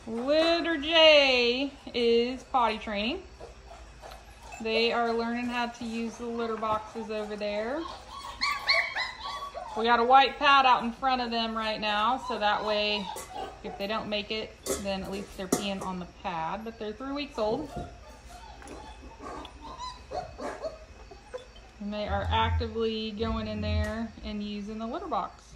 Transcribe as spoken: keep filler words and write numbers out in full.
Litter J is potty training. They are learning how to use the litter boxes over there. We got a white pad out in front of them right now, so that way if they don't make it, then at least they're peeing on the pad. But they're three weeks old. And they are actively going in there and using the litter box.